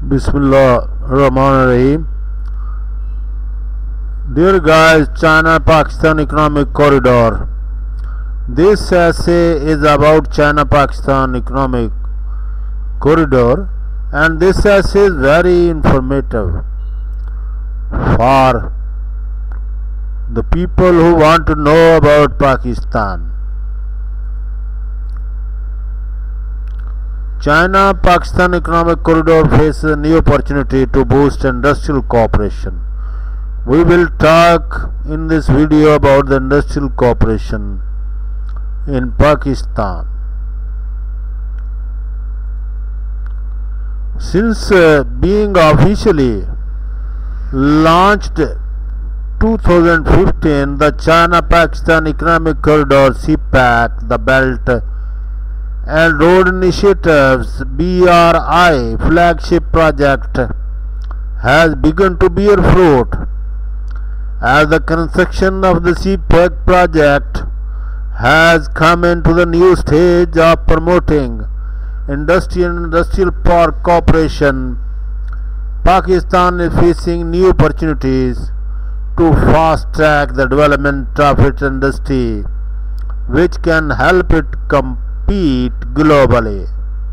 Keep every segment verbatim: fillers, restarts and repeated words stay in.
Bismillah Rahman Rahim. Dear guys, China-Pakistan Economic Corridor. This essay is about China-Pakistan Economic Corridor, and this essay is very informative for the people who want to know about Pakistan. China-Pakistan Economic Corridor faces a new opportunity to boost industrial cooperation. We will talk in this video about the industrial cooperation in Pakistan. Since uh, being officially launched two thousand fifteen, the China-Pakistan Economic Corridor (C PAC), the Belt and Road Initiatives (B R I) flagship project has begun to bear fruit, as the construction of the C PAC project has come into the new stage of promoting industry and industrial park cooperation. Pakistan is facing new opportunities to fast track the development of its industry, which can help it compete globally.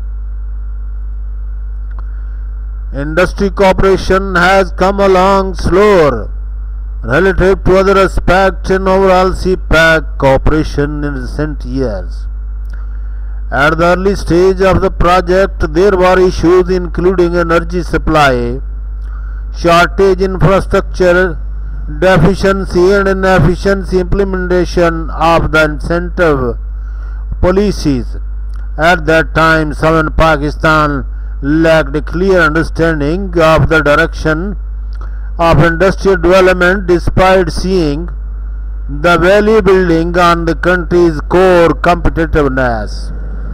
Industry cooperation has come along slower relative to other aspects in overall C PAC cooperation in recent years. At the early stage of the project, there were issues including energy supply, shortage infrastructure, deficiency and inefficiency implementation of the incentive policies. At that time, Southern Pakistan lacked a clear understanding of the direction of industrial development, despite seeing the value building on the country's core competitiveness.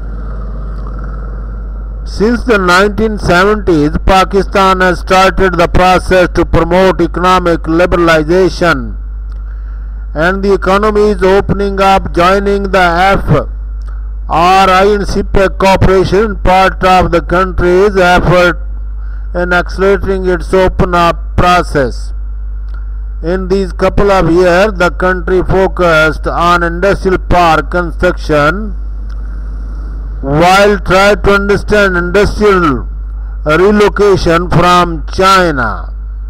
Since the nineteen seventies, Pakistan has started the process to promote economic liberalization, and the economy is opening up, joining the F R I and C PAC cooperation, part of the country's effort in accelerating its open up process. In these couple of years, the country focused on industrial park construction while trying to understand industrial relocation from China.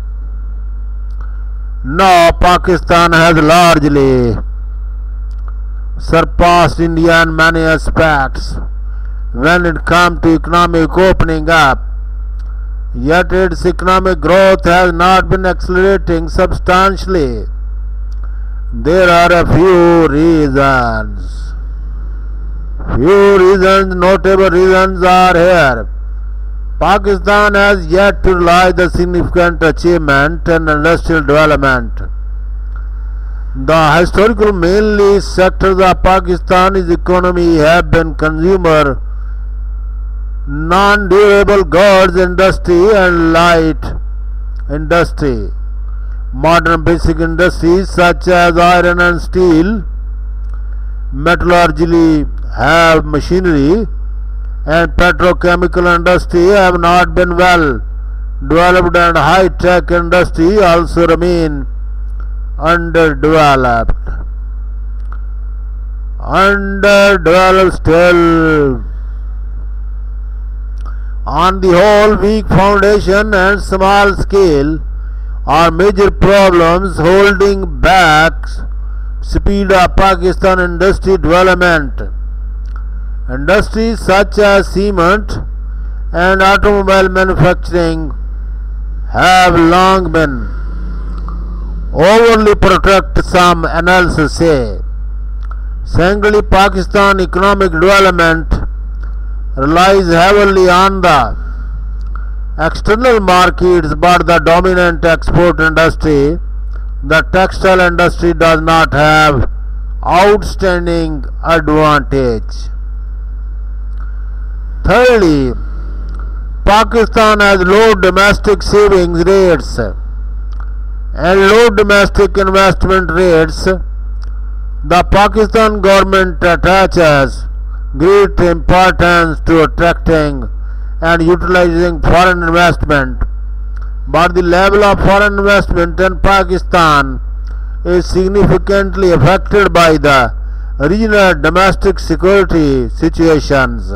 Now Pakistan has largely surpassed India in many aspects when it comes to economic opening up, yet its economic growth has not been accelerating substantially. There are a few reasons. Few reasons, notable reasons are here. Pakistan has yet to realize the significant achievement in industrial development. The historical mainly sectors of Pakistan's economy have been consumer, non-durable goods industry and light industry. Modern basic industries such as iron and steel, metallurgy, have machinery, and petrochemical industry have not been well developed, and high-tech industry also remain underdeveloped. Underdeveloped still. On the whole, weak foundation and small scale are major problems holding back speed of Pakistan industry development. Industries such as cement and automobile manufacturing have long been overly protected, some analysts say. Secondly, Pakistan economic development relies heavily on the external markets, but the dominant export industry, the textile industry, does not have outstanding advantage. Thirdly, Pakistan has low domestic savings rates and low domestic investment rates. The Pakistan government attaches great importance to attracting and utilizing foreign investment. But the level of foreign investment in Pakistan is significantly affected by the regional domestic security situations.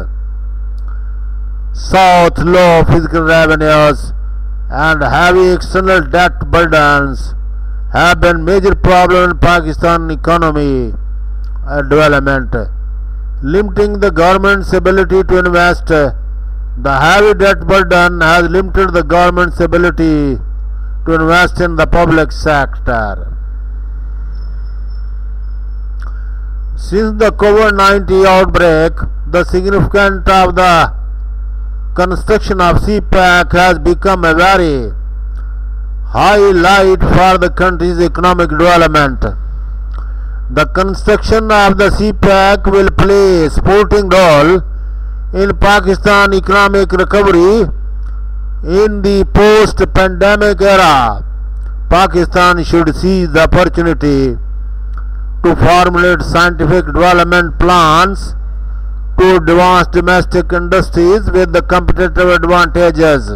South low physical revenues and heavy external debt burdens have been major problem in Pakistan economy uh, development, limiting the government's ability to invest. The heavy debt burden has limited the government's ability to invest in the public sector. Since the COVID nineteen outbreak, the significance of the construction of C PAC has become a very highlight for the country's economic development. The construction of the C PAC will play a supporting role in Pakistan economic recovery in the post-pandemic era. Pakistan should seize the opportunity to formulate scientific development plans to advance domestic industries with the competitive advantages.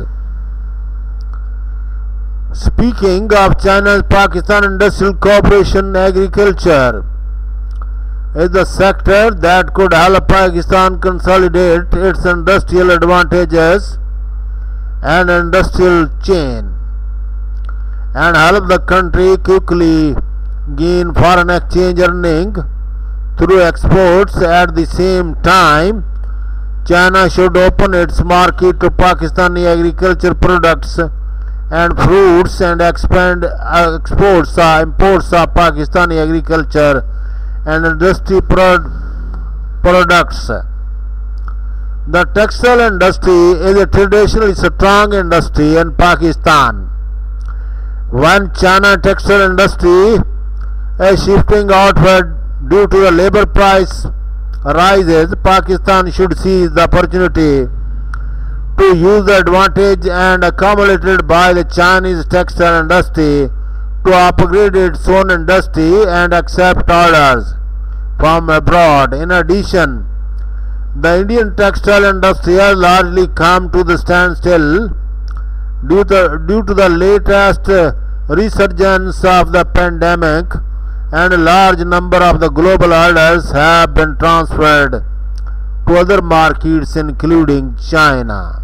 Speaking of China's Pakistan Industrial Cooperation, agriculture is the sector that could help Pakistan consolidate its industrial advantages and industrial chain and help the country quickly gain foreign exchange earning through exports. At the same time, China should open its market to Pakistani agriculture products and fruits and expand uh, exports uh, imports of Pakistani agriculture and industry pro products. The textile industry is a traditionally strong industry in Pakistan. When China textile industry is shifting outward due to the labor price rises, Pakistan should seize the opportunity to use the advantage and accumulated by the Chinese textile industry to upgrade its own industry and accept orders from abroad. In addition, the Indian textile industry has largely come to the standstill due to, due to the latest resurgence of the pandemic, and a large number of the global orders have been transferred to other markets including China.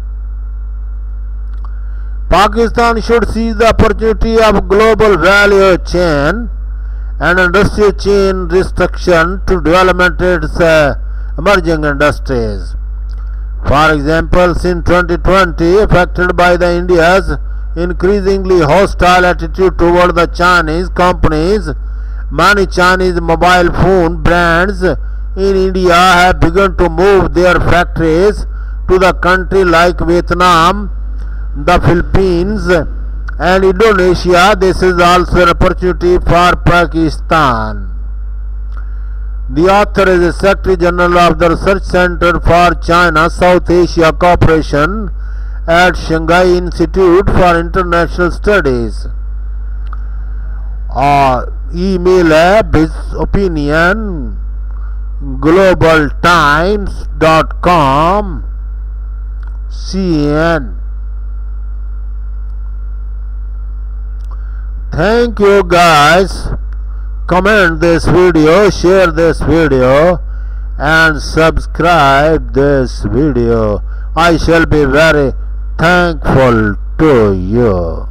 Pakistan should seize the opportunity of global value chain and industrial chain restriction to development its uh, emerging industries. For example, since twenty twenty, affected by the India's increasingly hostile attitude toward the Chinese companies, many Chinese mobile phone brands in India have begun to move their factories to the country like Vietnam, the Philippines and Indonesia. This is also an opportunity for Pakistan. The author is the Secretary General of the Research Center for China South Asia Cooperation at Shanghai Institute for International Studies. Or email है his opinion global times dot com C N. Thank you guys. Comment this video, share this video and subscribe this video. I shall be very thankful to you.